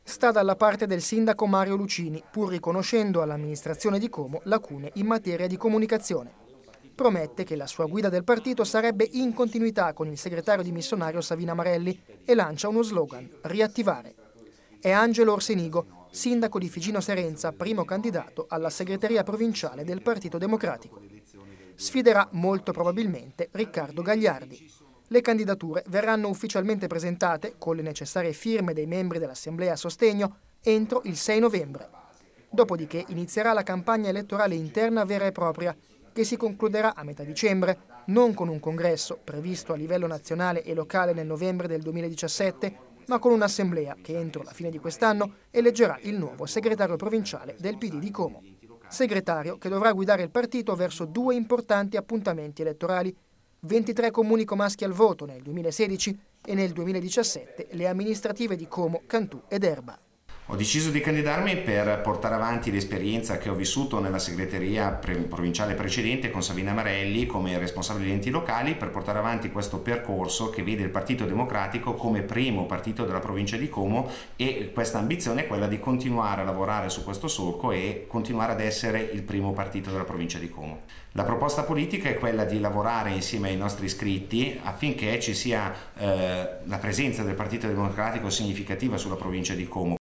sta dalla parte del sindaco Mario Lucini, pur riconoscendo all'amministrazione di Como lacune in materia di comunicazione. Promette che la sua guida del partito sarebbe in continuità con il segretario dimissionario Savina Marelli e lancia uno slogan: riattivare. È Angelo Orsenigo, sindaco di Figino Serenza, primo candidato alla segreteria provinciale del Partito Democratico. Sfiderà molto probabilmente Riccardo Gagliardi. Le candidature verranno ufficialmente presentate, con le necessarie firme dei membri dell'Assemblea a sostegno, entro il 6 novembre. Dopodiché inizierà la campagna elettorale interna vera e propria, che si concluderà a metà dicembre, non con un congresso previsto a livello nazionale e locale nel novembre del 2017, ma con un'assemblea che entro la fine di quest'anno eleggerà il nuovo segretario provinciale del PD di Como. Segretario che dovrà guidare il partito verso due importanti appuntamenti elettorali: 23 comuni comaschi al voto nel 2016 e nel 2017 le amministrative di Como, Cantù ed Erba. Ho deciso di candidarmi per portare avanti l'esperienza che ho vissuto nella segreteria provinciale precedente con Savina Marelli come responsabile degli enti locali, per portare avanti questo percorso che vede il Partito Democratico come primo partito della provincia di Como, e questa ambizione è quella di continuare a lavorare su questo solco e continuare ad essere il primo partito della provincia di Como. La proposta politica è quella di lavorare insieme ai nostri iscritti affinché ci sia la presenza del Partito Democratico significativa sulla provincia di Como.